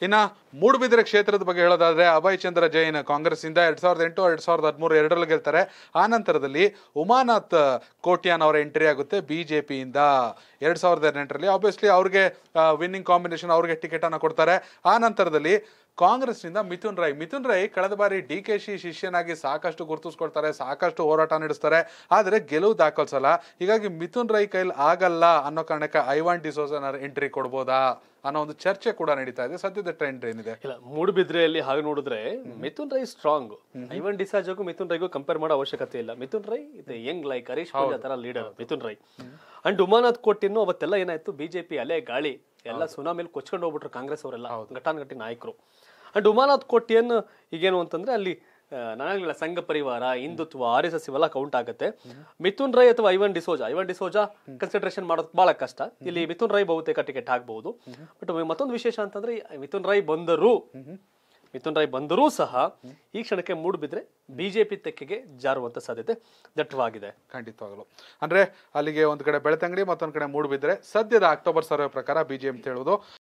ಇನ್ನ ಮೂಡುಬಿದಿರೆ ಕ್ಷೇತ್ರದ ಬಗ್ಗೆ ಹೇಳೋದಾದ್ರೆ ಅಭಯ್ ಚಂದ್ರ ಜೈನ್ ಕಾಂಗ್ರೆಸ್ ಇಂದ 2008 2013 ಎರಡರಲ್ಲಿ ಗೆಲ್ತಾರೆ. ಆ ನಂತರದಲ್ಲಿ ಉಮಾನಾಥ್ ಕೋಟ್ಯಾನ್ ಅವರ ಎಂಟ್ರಿ ಆಗುತ್ತೆ ಬಿಜೆಪಿಯಿಂದ 2008ರಲ್ಲಿ. ಆಬ್ವಿಯಸ್ಲಿ ಅವ್ರಿಗೆ ವಿನ್ನಿಂಗ್ ಕಾಂಬಿನೇಷನ್, ಅವ್ರಿಗೆ ಟಿಕೆಟ್ ಅನ್ನ ಕೊಡ್ತಾರೆ. ಆ ನಂತರದಲ್ಲಿ ಕಾಂಗ್ರೆಸ್ ನಿಂದ ಮಿಥುನ್ ರೈ ಕಳೆದ ಬಾರಿ DKಶಿ ಶಿಷ್ಯನಾಗಿ ಸಾಕಷ್ಟು ಗುರುತಿಸ್ಕೊಳ್ತಾರೆ, ಸಾಕಷ್ಟು ಹೋರಾಟ ನಡೆಸ್ತಾರೆ, ಆದರೆ ಗೆಲುವು ದಾಖಲಿಸಲ್ಲ. ಹೀಗಾಗಿ ಮಿಥುನ್ ರೈ ಕೈಲಿ ಆಗಲ್ಲ ಅನ್ನೋ ಕಾರಣಕ್ಕೆ ಐವಾನ್ ಡಿಸೋಜಾ ಎಂಟ್ರಿ ಕೊಡ್ಬೋದಾ ಅನ್ನೋ ಒಂದು ಚರ್ಚೆ ಕೂಡ ನಡೀತಾ ಇದೆ. ಸದ್ಯದ ಟ್ರೆಂಡ್ ಏನಿದೆ? ಇಲ್ಲ, ಮೂಡುಬಿದ್ರೆಯಲ್ಲಿ ಹಾಗೆ ನೋಡಿದ್ರೆ ಮಿಥುನ್ ರೈ ಸ್ಟ್ರಾಂಗ್. ಐವನ್ ಡಿಸಾಜಗೂ ಮಿಥುನ್ ರೈಗೂ ಕಂಪೇರ್ ಮಾಡೋ ಅವಶ್ಯಕತೆ ಇಲ್ಲ. ಮಿಥುನ್ ರೈ ಇದು ಯಂಗ್ ಲೈಕ್ ಹರೀಶ್ ಪೂಜಾ ತರ ಲೀಡರ್ ಮಿಥುನ್ ರೈ. ಅಂಡ್ ಉಮಾನಾಥ್ ಕೋಟಿನ್ನು ಅವತ್ತೆಲ್ಲ ಏನಾಯ್ತು, ಬಿಜೆಪಿ ಅಲೆ ಗಾಳಿ ಎಲ್ಲ ಸುನಾಮಿಲಿ ಕೊಚ್ಕೊಂಡು ಹೋಗ್ಬಿಟ್ರು ಕಾಂಗ್ರೆಸ್ ಅವರೆಲ್ಲ ಘಟಾನುಘಟಿ ನಾಯಕರು. ಅಂಡ್ ಉಮಾನಾಥ್ ಕೋಟಿಯನ್ ಈಗೇನು ಅಂತಂದ್ರೆ ಅಲ್ಲಿ ನಾನಾಗಲಿಲ್ಲ ಸಂಘ ಪರಿವಾರ, ಹಿಂದುತ್ವ, RSS ಇವೆಲ್ಲ ಕೌಂಟ್ ಆಗುತ್ತೆ. ಮಿಥುನ್ ರೈ ಅಥವಾ ಐವನ್ ಡಿಸೋಜಾ ಕನ್ಸಿಡರೇಷನ್ ಮಾಡೋದು ಬಹಳ ಕಷ್ಟ. ಇಲ್ಲಿ ಮಿಥುನ್ ರೈ ಬಹುತೇಕ ಟಿಕೆಟ್ ಆಗ್ಬಹುದು. ಬಟ್ ಮತ್ತೊಂದು ವಿಶೇಷ ಅಂತಂದ್ರೆ ಮಿಥುನ್ ರೈ ಬಂದರೂ ಸಹ ಈ ಕ್ಷಣಕ್ಕೆ ಮೂಡುಬಿದ್ರೆ ಬಿಜೆಪಿ ತೆಕ್ಕೆಗೆ ಜಾರುವಂತ ಸಾಧ್ಯತೆ ದಟ್ಟವಾಗಿದೆ. ಖಂಡಿತವಾಗಲು. ಅಂದ್ರೆ ಅಲ್ಲಿಗೆ ಒಂದ್ ಕಡೆ ಬೆಳ್ತಂಗಡಿ, ಮತ್ತೊಂದ್ ಕಡೆ ಮೂಡುಬಿದ್ರೆ. ಸದ್ಯದ ಅಕ್ಟೋಬರ್ ಸರ್ವೆ ಪ್ರಕಾರ ಬಿಜೆಪಿ ಅಂತ ಹೇಳುವುದು